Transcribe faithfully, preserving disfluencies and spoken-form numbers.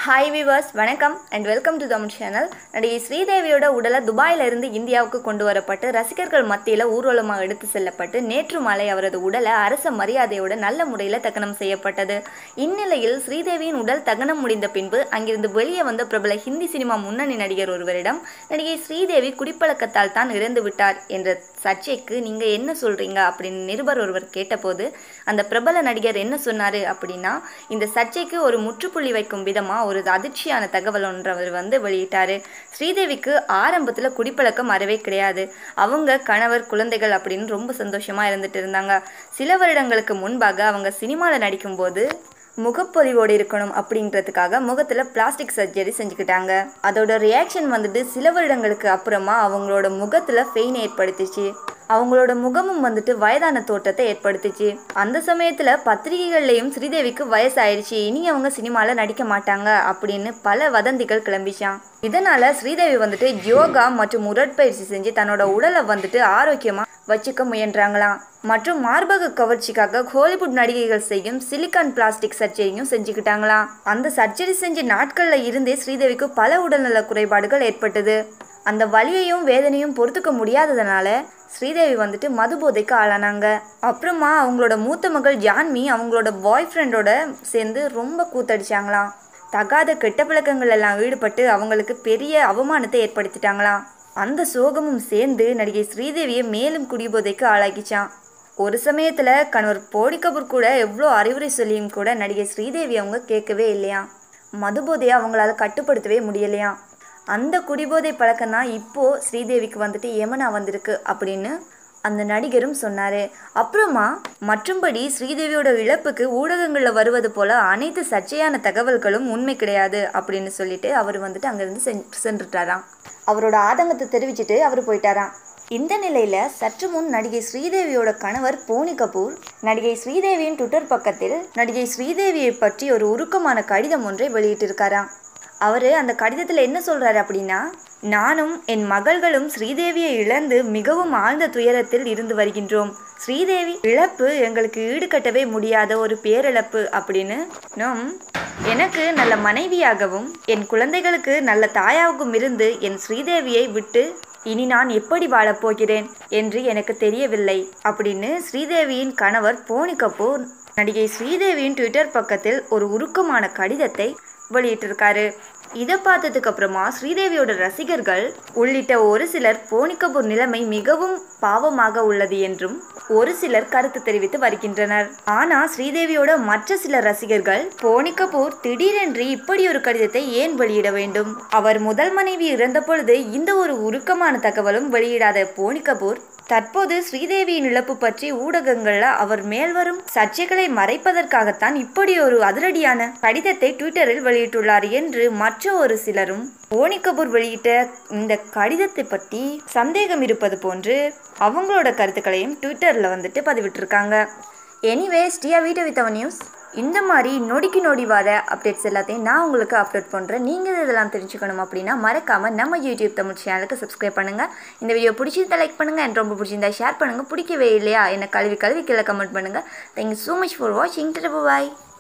Hi viewers, வணக்கம் and welcome to Tamil channel. நடிகை ஸ்ரீதேவியோட உடலை துபாயிலிருந்து இந்தியாவுக்கு கொண்டு வரப்பட்டு ரசிகர்கள் மத்தியில் ஊர்வலமாக எடுத்து செல்லப்பட்டு நேற்று மாலை அவரது உடலை அரச மரியாதையோட நல்ல முறையில் தகனம் செய்யப்பட்டது. இந்நிலையில் ஸ்ரீதேவியின் உடல் தகனம் முடிந்த பின்பு அங்கிருந்து வெளியே வந்த பிரபல ஹிந்தி சினிமா முன்னணி நடிகர் ஒருவரிடம் நடிகை ஸ்ரீதேவி குடிப்பழக்கத்தால் தான் இறந்து விட்டார் என்ற சர்ச்சைக்கு நீங்கள் என்ன சொல்கிறீங்க அப்படின்னு நிருபர் ஒருவர் கேட்டபோது அந்த பிரபல நடிகர் என்ன சொன்னார் அப்படின்னா, இந்த சர்ச்சைக்கு ஒரு முற்றுப்புள்ளி வைக்கும் விதமாக ஒரு அதிர்ச்சியான தகவல் ஒன்று அவர் வந்து வெளியிட்டாரு. ஸ்ரீதேவிக்கு ஆரம்பத்தில் குடிப்பழக்கம் அறவே கிடையாது. அவங்க கணவர், குழந்தைகள் அப்படின்னு ரொம்ப சந்தோஷமா இருந்துட்டு இருந்தாங்க. சில வருடங்களுக்கு முன்பாக அவங்க சினிமாவில் நடிக்கும்போது முகப்பொலிவோடு இருக்கணும் அப்படின்றதுக்காக முகத்தில் பிளாஸ்டிக் சர்ஜரி செஞ்சுக்கிட்டாங்க. அதோட ரியாக்ஷன் வந்துட்டு சில வருடங்களுக்கு அப்புறமா அவங்களோட முகத்தில் பெயின் ஏற்படுத்திச்சு. அவங்களோட முகமும் வந்துட்டு வயதான தோற்றத்தை ஏற்படுத்துச்சு. அந்த சமயத்தில் பத்திரிகைகள்லையும் ஸ்ரீதேவிக்கு வயசாயிடுச்சு, இனி அவங்க சினிமாவில் நடிக்க மாட்டாங்க அப்படின்னு பல வதந்திகள் கிளம்பிச்சான். இதனால ஸ்ரீதேவி வந்துட்டு யோகா மற்றும் உடற்பயிற்சி செஞ்சு தன்னோட உடலை வந்துட்டு ஆரோக்கியமாக வச்சுக்க முயன்றாங்களாம். மற்றும் மார்பக கவர்ச்சிக்காக ஹாலிவுட் நடிகைகள் செய்யும் சிலிக்கான் பிளாஸ்டிக் சர்ஜரியும் செஞ்சுக்கிட்டாங்களாம். அந்த சர்ஜரி செஞ்ச நாட்களில் இருந்தே ஸ்ரீதேவிக்கு பல உடல்நல குறைபாடுகள் ஏற்பட்டது. அந்த வலியையும் வேதனையும் பொறுத்துக்க முடியாததுனால ஸ்ரீதேவி வந்துட்டு மது போதைக்கு ஆளானாங்க. அப்புறமா அவங்களோட மூத்த மகள் ஜான்வி அவங்களோட பாய் ஃப்ரெண்டோட சேர்ந்து ரொம்ப கூத்தடிச்சாங்களாம். தகாத கெட்ட பழக்கங்கள் எல்லாம் ஈடுபட்டு அவங்களுக்கு பெரிய அவமானத்தை ஏற்படுத்திட்டாங்களாம். அந்த சோகமும் சேர்ந்து நடிகை ஸ்ரீதேவியை மேலும் குடிபோதைக்கு ஆளாக்கிச்சான். ஒரு சமயத்தில் கணவர் போனி கபூர் கூட எவ்வளோ அறிவுரை சொல்லியும் கூட நடிகை ஸ்ரீதேவி அவங்க கேட்கவே இல்லையா. மதுபோதையை அவங்களால கட்டுப்படுத்தவே முடியலையா. அந்த குடிபோதை பழக்கம் தான் இப்போது ஸ்ரீதேவிக்கு வந்துட்டு யமனா வந்திருக்கு அப்படின்னு அந்த நடிகரும் சொன்னார். அப்புறமா மற்றும்படி ஸ்ரீதேவியோட இழப்புக்கு ஊடகங்களில் வருவது போல் அனைத்து சர்ச்சையான தகவல்களும் உண்மை கிடையாது அப்படின்னு சொல்லிட்டு அவர் வந்துட்டு அங்கேருந்து சென் சென்றுட்டாராம். அவரோட ஆதங்கத்தை தெரிவிச்சுட்டு அவர் போயிட்டாராம். இந்த நிலையில் சற்று முன் நடிகை ஸ்ரீதேவியோட கணவர் போனி கபூர் நடிகை ஸ்ரீதேவியின் ட்விட்டர் பக்கத்தில் நடிகை ஸ்ரீதேவியை பற்றி ஒரு உருக்கமான கடிதம் ஒன்றை வெளியிட்டிருக்காராம். அவர் அந்த கடிதத்தில் என்ன சொல்கிறாரு அப்படின்னா, நானும் என் மகள்களும் ஸ்ரீதேவியை இழந்து மிகவும் ஆழ்ந்த துயரத்தில் இருந்து வருகின்றோம். ஸ்ரீதேவி இழப்பு எங்களுக்கு ஈடுகட்டவே முடியாத ஒரு பேரிழப்பு அப்படின்னு நம் எனக்கு நல்ல மனைவியாகவும் என் குழந்தைகளுக்கு நல்ல தாயாகவும் இருந்து என் ஸ்ரீதேவியை விட்டு இனி நான் எப்படி வாழப்போகிறேன் என்று எனக்கு தெரியவில்லை அப்படின்னு ஸ்ரீதேவியின் கணவர் போனி கபூர் நடிகை ஸ்ரீதேவியின் ட்விட்டர் பக்கத்தில் ஒரு உருக்கமான கடிதத்தை வெளியிட்டிருக்காரு. இதை பார்த்ததுக்கு அப்புறமா ஸ்ரீதேவியோட ரசிகர்கள் உள்ளிட்ட ஒரு சிலர் போனி கபூர் நிலைமை மிகவும் பாவமாக உள்ளது என்றும் ஒரு சிலர் கருத்து தெரிவித்து வருகின்றனர். ஆனால் ஸ்ரீதேவியோட மற்ற சில ரசிகர்கள் போனி கபூர் திடீரென்று இப்படி ஒரு கடிதத்தை ஏன் வெளியிட வேண்டும், அவர் முதல் மனைவி இறந்த பொழுது இந்த ஒரு உருக்கமான தகவலும் வெளியிடாத போனி கபூர் தற்போது ஸ்ரீதேவியின் இழப்பு பற்றி ஊடகங்கள்ல அவர் மேல் வரும் சர்ச்சைகளை மறைப்பதற்காகத்தான் இப்படி ஒரு அதிரடியான கடிதத்தை ட்விட்டரில் வெளியிட்டுள்ளார் என்று மற்ற ஒரு சிலரும் போனி கபூர் வெளியிட்ட இந்த கடிதத்தை பற்றி சந்தேகம் இருப்பது போன்று அவங்களோட கருத்துக்களையும் ட்விட்டரில் வந்துட்டு பதிவிட்டிருக்காங்க. எனிவே, ஸ்டியா வீடியோ வித் அவர் நியூஸ் இந்த மாதிரி நொடிக்கு நொடி வர அப்டேட்ஸ் எல்லாத்தையும் நான் உங்களுக்கு அப்லோட் பண்ணுறேன். நீங்கள் இதெல்லாம் தெரிஞ்சுக்கணும் அப்படின்னா மறக்காமல் நம்ம யூடியூப் தமிழ் சேனலுக்கு சப்ஸ்கிரைப் பண்ணுங்கள். இந்த வீடியோ பிடிச்சிருந்தா லைக் பண்ணுங்கள், எனக்கு ரொம்ப பிடிச்சிருந்தா ஷேர் பண்ணுங்கள், பிடிக்கவே இல்லையா என்ன கல்வி கல்வி கீழே கமெண்ட் பண்ணுங்கள். தேங்க்யூ ஸோ மச் ஃபார் வாட்சிங். பாய்.